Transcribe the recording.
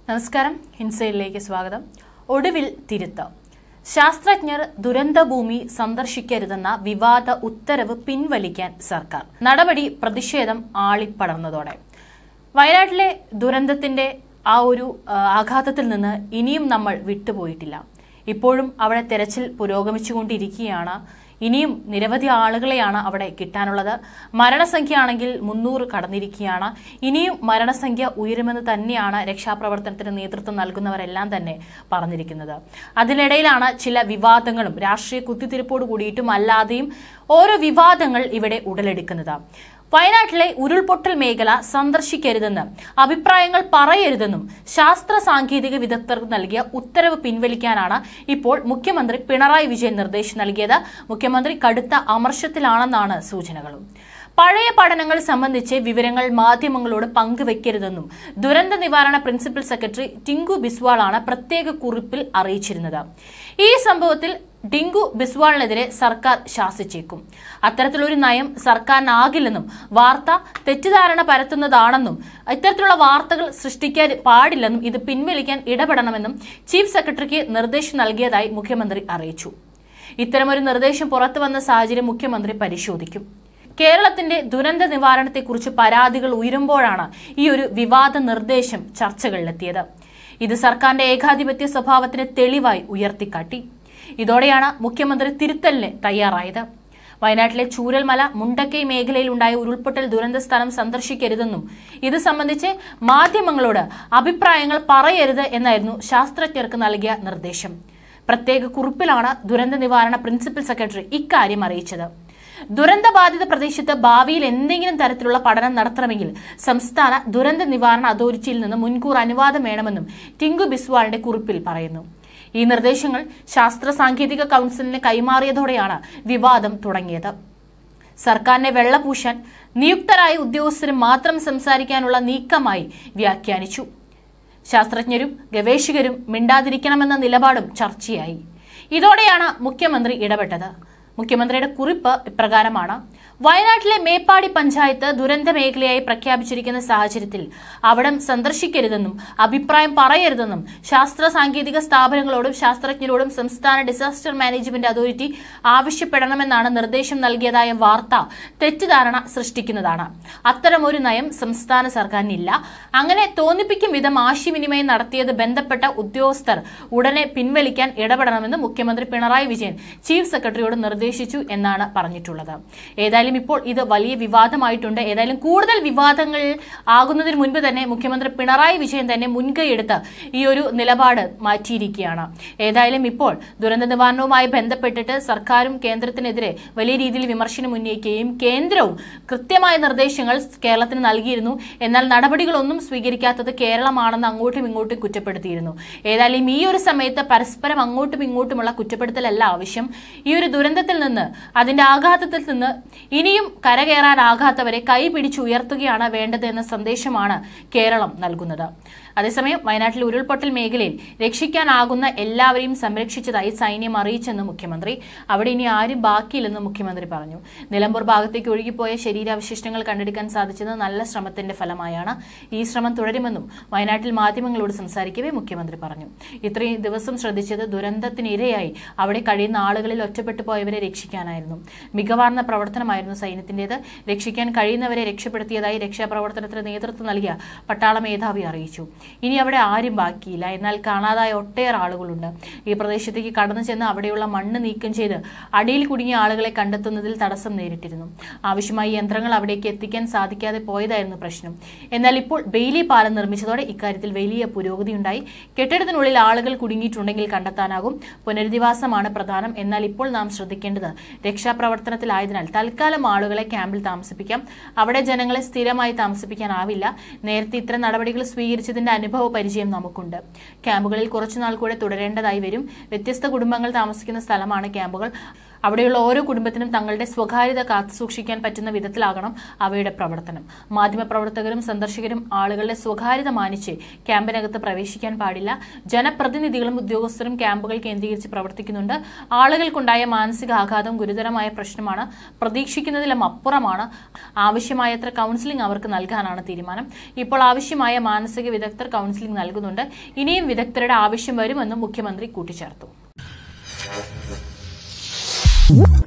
നമസ്കാരം, ഇൻസൈഡിലേക്ക് സ്വാഗതം. ഒടുവിൽ തിരുത്ത്. ശാസ്ത്രജ്ഞർ ദുരന്തഭൂമി സന്ദർശിക്കരുതെന്ന വിവാദ ഉത്തരവ് പിൻവലിക്കാൻ സർക്കാർ. നടപടി പ്രതിഷേധം ആളിപ്പടർന്നതോടെ വയനാട്ടിലെ ദുരന്തത്തിന്റെ ആ ഒരു ആഘാതത്തിൽ നിന്ന് ഇനിയും നമ്മൾ വിട്ടുപോയിട്ടില്ല. ഇപ്പോഴും അവിടെ തെരച്ചിൽ പുരോഗമിച്ചുകൊണ്ടിരിക്കുകയാണ്. ഇനിയും നിരവധി ആളുകളെയാണ് അവിടെ കിട്ടാനുള്ളത്. മരണസംഖ്യ ആണെങ്കിൽ 300 കടന്നിരിക്കുകയാണ്. ഇനിയും മരണസംഖ്യ ഉയരുമെന്ന് തന്നെയാണ് രക്ഷാപ്രവർത്തനത്തിന് നേതൃത്വം നൽകുന്നവരെല്ലാം തന്നെ പറഞ്ഞിരിക്കുന്നത്. അതിനിടയിലാണ് ചില വിവാദങ്ങളും രാഷ്ട്രീയ കുത്തിത്തിരിപ്പോട് കൂടിയിട്ടും അല്ലാതെയും ഓരോ വിവാദങ്ങൾ ഇവിടെ ഉടലെടുക്കുന്നത്. വയനാട്ടിലെ ഉരുൾപൊട്ടൽ മേഖല സന്ദർശിക്കരുതെന്ന് അഭിപ്രായങ്ങൾ പറയരുതെന്നും ശാസ്ത്ര സാങ്കേതിക വിദഗ്ധർക്ക് നൽകിയ ഉത്തരവ് പിൻവലിക്കാനാണ് ഇപ്പോൾ മുഖ്യമന്ത്രി പിണറായി വിജയൻ നിർദ്ദേശം നൽകിയത്. മുഖ്യമന്ത്രി കടുത്ത അമർഷത്തിലാണെന്നാണ് സൂചനകളും. പഴയ പഠനങ്ങൾ സംബന്ധിച്ച് വിവരങ്ങൾ മാധ്യമങ്ങളോട് പങ്കുവെക്കരുതെന്നും ദുരന്ത നിവാരണ പ്രിൻസിപ്പൽ സെക്രട്ടറി ടിങ്കു ബിസ്വാളാണ് പ്രത്യേക കുറിപ്പിൽ അറിയിച്ചിരുന്നത്. ഈ സംഭവത്തിൽ ടിങ്കു ബിസ്വാളിനെതിരെ സർക്കാർ ശാസിച്ചേക്കും. അത്തരത്തിലൊരു നയം സർക്കാരിനാകില്ലെന്നും വാർത്ത തെറ്റിദ്ധാരണ പരത്തുന്നതാണെന്നും ഇത്തരത്തിലുള്ള വാർത്തകൾ സൃഷ്ടിക്കാൻ പാടില്ലെന്നും ഇത് പിൻവലിക്കാൻ ഇടപെടണമെന്നും ചീഫ് സെക്രട്ടറിക്ക് നിർദ്ദേശം നൽകിയതായി മുഖ്യമന്ത്രി അറിയിച്ചു. ഇത്തരമൊരു നിർദ്ദേശം പുറത്തുവന്ന സാഹചര്യം മുഖ്യമന്ത്രി പരിശോധിക്കും. കേരളത്തിന്റെ ദുരന്ത നിവാരണത്തെക്കുറിച്ച് പരാതികൾ ഉയരുമ്പോഴാണ് ഈ ഒരു വിവാദ നിർദ്ദേശം ചർച്ചകളിലെത്തിയത്. ഇത് സർക്കാരിന്റെ ഏകാധിപത്യ സ്വഭാവത്തിന് തെളിവായി ഉയർത്തിക്കാട്ടി. ഇതോടെയാണ് മുഖ്യമന്ത്രി തിരുത്തലിന് തയ്യാറായത്. വയനാട്ടിലെ ചൂരൽമല മുണ്ടക്കൈ മേഖലയിലുണ്ടായ ഉരുൾപൊട്ടൽ ദുരന്ത സ്ഥലം സന്ദർശിക്കരുതെന്നും ഇത് സംബന്ധിച്ച് മാധ്യമങ്ങളോട് അഭിപ്രായങ്ങൾ പറയരുത് എന്നായിരുന്നു ശാസ്ത്രജ്ഞർക്ക് നൽകിയ നിർദ്ദേശം. പ്രത്യേക കുറിപ്പിലാണ് ദുരന്ത നിവാരണ പ്രിൻസിപ്പൽ സെക്രട്ടറി ഇക്കാര്യം അറിയിച്ചത്. ദുരന്തബാധിത പ്രദേശത്ത് ഭാവിയിൽ എന്തെങ്കിലും തരത്തിലുള്ള പഠനം നടത്തണമെങ്കിൽ സംസ്ഥാന ദുരന്ത നിവാരണ അതോറിറ്റിയിൽ നിന്ന് മുൻകൂർ അനുവാദം വേണമെന്നും ടിങ്കു ബിസ്വാളിന്റെ കുറിപ്പിൽ പറയുന്നു. ഈ നിർദ്ദേശങ്ങൾ ശാസ്ത്ര സാങ്കേതിക കൌൺസിലിന് കൈമാറിയതോടെയാണ് വിവാദം തുടങ്ങിയത്. സർക്കാരിനെ വെള്ളപൂശാൻ നിയുക്തരായ ഉദ്യോഗസ്ഥര് മാത്രം സംസാരിക്കാനുള്ള നീക്കമായി വ്യാഖ്യാനിച്ചു. ശാസ്ത്രജ്ഞരും ഗവേഷകരും മിണ്ടാതിരിക്കണമെന്ന നിലപാടും ചർച്ചയായി. ഇതോടെയാണ് മുഖ്യമന്ത്രി ഇടപെട്ടത്. മുഖ്യമന്ത്രിയുടെ കുറിപ്പ് ഇപ്രകാരമാണ്: വയനാട്ടിലെ മേപ്പാടി പഞ്ചായത്ത് ദുരന്ത മേഖലയായി പ്രഖ്യാപിച്ചിരിക്കുന്ന സാഹചര്യത്തിൽ അവിടം സന്ദർശിക്കരുതെന്നും അഭിപ്രായം പറയരുതെന്നും ശാസ്ത്ര സാങ്കേതിക സ്ഥാപനങ്ങളോടും ശാസ്ത്രജ്ഞരോടും സംസ്ഥാന ഡിസാസ്റ്റർ മാനേജ്മെന്റ് അതോറിറ്റി ആവശ്യപ്പെടണമെന്നാണ് നിർദ്ദേശം നൽകിയതായ വാർത്ത തെറ്റിദ്ധാരണ സൃഷ്ടിക്കുന്നതാണ്. അത്തരമൊരു നയം സംസ്ഥാന സർക്കാരിനില്ല. അങ്ങനെ തോന്നിപ്പിക്കും വിധം ആശയവിനിമയം നടത്തിയത് ബന്ധപ്പെട്ട ഉദ്യോഗസ്ഥർ ഉടനെ പിൻവലിക്കാൻ ഇടപെടണമെന്ന് മുഖ്യമന്ത്രി പിണറായി വിജയൻ ചീഫ് സെക്രട്ടറിയോട് നിർദ്ദേശിച്ചു എന്നാണ് പറഞ്ഞിട്ടുള്ളത്. ഏതായാലും ഇപ്പോൾ ഇത് വലിയ വിവാദമായിട്ടുണ്ട്. ഏതായാലും കൂടുതൽ വിവാദങ്ങൾ ആകുന്നതിന് മുൻപ് തന്നെ മുഖ്യമന്ത്രി പിണറായി വിജയൻ തന്നെ മുൻകൈയെടുത്ത് ഈ ഒരു നിലപാട് മാറ്റിയിരിക്കുകയാണ്. ഏതായാലും ഇപ്പോൾ ദുരന്ത നിവാരണവുമായി ബന്ധപ്പെട്ടിട്ട് സർക്കാരും കേന്ദ്രത്തിനെതിരെ വലിയ രീതിയിൽ വിമർശനം ഉന്നയിക്കുകയും കേന്ദ്രവും കൃത്യമായ നിർദ്ദേശങ്ങൾ കേരളത്തിന് നൽകിയിരുന്നു. എന്നാൽ നടപടികളൊന്നും സ്വീകരിക്കാത്തത് കേരളമാണെന്ന് അങ്ങോട്ടും ഇങ്ങോട്ടും കുറ്റപ്പെടുത്തിയിരുന്നു. ഏതായാലും ഈ ഒരു സമയത്ത് പരസ്പരം അങ്ങോട്ടും ഇങ്ങോട്ടുമുള്ള കുറ്റപ്പെടുത്തലല്ല ആവശ്യം. ഈ ഒരു ദുരന്തത്തിൽ നിന്ന്, അതിന്റെ ആഘാതത്തിൽ നിന്ന് ഇനിയും കരകയറാനാകാത്തവരെ കൈപിടിച്ചുയർത്തുകയാണ് വേണ്ടത് എന്ന സന്ദേശമാണ് കേരളം നൽകുന്നത്. അതേസമയം വയനാട്ടിലെ ഉരുൾപൊട്ടൽ മേഖലയിൽ രക്ഷിക്കാനാകുന്ന എല്ലാവരെയും സംരക്ഷിച്ചതായി സൈന്യം അറിയിച്ചെന്ന് മുഖ്യമന്ത്രി. അവിടെ ഇനി ആരും ബാക്കിയില്ലെന്ന് മുഖ്യമന്ത്രി പറഞ്ഞു. നിലമ്പൂർ ഭാഗത്തേക്ക് ഒഴുകിപ്പോയ ശരീരാവശിഷ്ടങ്ങൾ കണ്ടെടുക്കാൻ സാധിച്ചത് നല്ല ശ്രമത്തിന്റെ ഫലമായാണ്. ഈ ശ്രമം തുടരുമെന്നും വയനാട്ടിൽ മാധ്യമങ്ങളോട് സംസാരിക്കവേ മുഖ്യമന്ത്രി പറഞ്ഞു. ഇത്രയും ദിവസം ശ്രദ്ധിച്ചത് ദുരന്തത്തിനിരയായി അവിടെ കഴിയുന്ന ആളുകളിൽ ഒറ്റപ്പെട്ടു പോയവരെ രക്ഷിക്കാനായിരുന്നു. മികവാർന്ന പ്രവർത്തനമായിരുന്നു സൈന്യത്തിന്റേത്. രക്ഷിക്കാൻ കഴിയുന്നവരെ രക്ഷപ്പെടുത്തിയതായി രക്ഷാപ്രവർത്തനത്തിന് നേതൃത്വം നൽകിയ പട്ടാള മേധാവി അറിയിച്ചു. ഇനി അവിടെ ആരും ബാക്കിയില്ല. എന്നാൽ കാണാതായ ഒട്ടേറെ ആളുകളുണ്ട്. ഈ പ്രദേശത്തേക്ക് കടന്നു ചെന്ന് അവിടെയുള്ള മണ്ണ് നീക്കം ചെയ്ത് അടിയിൽ കുടുങ്ങിയ ആളുകളെ കണ്ടെത്തുന്നതിൽ തടസ്സം നേരിട്ടിരുന്നു. ആവശ്യമായ യന്ത്രങ്ങൾ അവിടേക്ക് എത്തിക്കാൻ സാധിക്കാതെ പോയതായിരുന്നു പ്രശ്നം. എന്നാൽ ഇപ്പോൾ ബെയിലി പാലം നിർമ്മിച്ചതോടെ ഇക്കാര്യത്തിൽ വലിയ പുരോഗതിയുണ്ടായി. കെട്ടിടത്തിനുള്ളിൽ ആളുകൾ കുടുങ്ങിയിട്ടുണ്ടെങ്കിൽ കണ്ടെത്താനാകും. പുനരധിവാസമാണ് പ്രധാനം. എന്നാൽ ഇപ്പോൾ നാം ശ്രദ്ധിക്കേണ്ടത് രക്ഷാപ്രവർത്തനത്തിലായതിനാൽ തൽക്കാലം ആളുകളെ ക്യാമ്പിൽ താമസിപ്പിക്കാം. അവിടെ ജനങ്ങളെ സ്ഥിരമായി താമസിപ്പിക്കാനാവില്ല. നേരത്തെ ഇത്തരം നടപടികൾ സ്വീകരിച്ചതിന്റെ അനുഭവ പരിചയം നമുക്കുണ്ട്. ക്യാമ്പുകളിൽ കുറച്ചുനാൾ കൂടെ തുടരേണ്ടതായി വരും. വ്യത്യസ്ത കുടുംബങ്ങൾ താമസിക്കുന്ന സ്ഥലമാണ് ക്യാമ്പുകൾ. അവിടെയുള്ള ഓരോ കുടുംബത്തിനും തങ്ങളുടെ സ്വകാര്യത കാത്തുസൂക്ഷിക്കാൻ പറ്റുന്ന വിധത്തിലാകണം അവയുടെ പ്രവർത്തനം. മാധ്യമപ്രവർത്തകരും സന്ദർശകരും ആളുകളുടെ സ്വകാര്യത മാനിച്ച് ക്യാമ്പിനകത്ത് പ്രവേശിക്കാൻ പാടില്ല. ജനപ്രതിനിധികളും ഉദ്യോഗസ്ഥരും ക്യാമ്പുകൾ കേന്ദ്രീകരിച്ച് പ്രവർത്തിക്കുന്നുണ്ട്. ആളുകൾക്കുണ്ടായ മാനസിക ആഘാതം ഗുരുതരമായ പ്രശ്നമാണ്, പ്രതീക്ഷിക്കുന്നതിലും അപ്പുറമാണ്. ആവശ്യമായത്ര കൗൺസിലിംഗ് അവർക്ക് നൽകാനാണ് തീരുമാനം. ഇപ്പോൾ ആവശ്യമായ മാനസിക വിദഗ്ധർ കൗൺസിലിംഗ് നൽകുന്നുണ്ട്. ഇനിയും വിദഗ്ധരുടെ ആവശ്യം വരുമെന്നും മുഖ്യമന്ത്രി കൂട്ടിച്ചേർത്തു.